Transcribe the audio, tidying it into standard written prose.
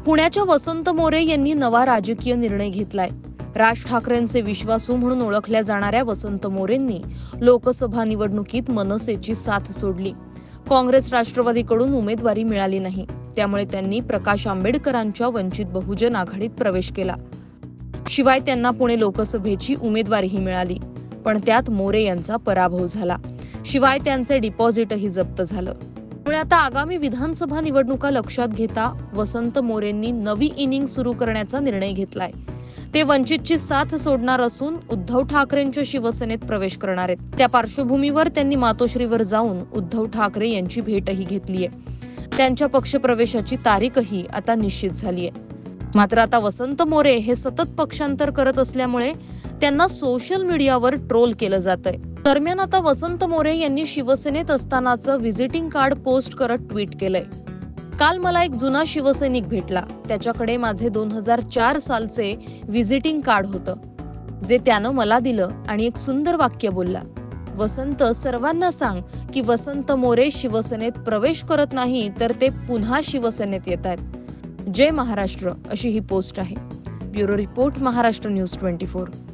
पुण्याच्या वसंत मोरे यांनी नवा राजकीय निर्णय घेतलाय। राज ठाकरेंचे विश्वासू म्हणून ओळखल्या जाणाऱ्या वसंत मोरेंनी लोकसभा निवडणुकीत मनसेची साथ सोडली। काँग्रेस राष्ट्रवादीकडून उमेदवारी मिळाली नाही, त्यामुळे त्यांनी प्रकाश आंबेडकरांच्या वंचित बहुजन आघाडीत प्रवेश केला। शिवाय त्यांना पुणे लोकसभेची उमेदवारीही मिळाली, पण त्यात मोरे यांचा पराभव झाला। शिवाय त्यांचे डिपॉझिटही जप्त झालं। त्यामुळे आता आगामी विधानसभा निवडणुका लक्षात घेता वसंत मोरेंनी नवी इनिंग सुरू करण्याचा निर्णय घेतलाय। ते वंचितची साथ सोडणार असून उद्धव ठाकरेंच्या शिवसेनेत प्रवेश करणार आहेत। त्या पार्श्वभूमीवर त्यांनी मातोश्रीवर जाऊन उद्धव ठाकरे यांची भेटही घेतलीय। त्यांच्या पक्षप्रवेशाची तारीखही आता निश्चित झालीय। मात्र आता वसंत मोरे हे सतत पक्षांतर करत असल्यामुळे त्यांना सोशल मीडियावर ट्रोल केलं जातंय। दरम्यान आता वसंत मोरे यांनी शिवसेनेत असतानाचं व्हिजिटिंग कार्ड पोस्ट करत ट्विट केलंय। काल मला एक जुना शिवसैनिक भेटला, त्याच्याकडे माझे 2004 सालचे व्हिजिटिंग कार्ड होतं, जे त्यानं मला दिलं आणि एक सुंदर वाक्य बोलला, वसंत, सर्वांना सांग की वसंत मोरे शिवसेनेत प्रवेश करत नाही तर ते पुन्हा शिवसेनेत येतात। जय महाराष्ट्र अशी ही पोस्ट आहे। Bureau report, Maharashtra news 24।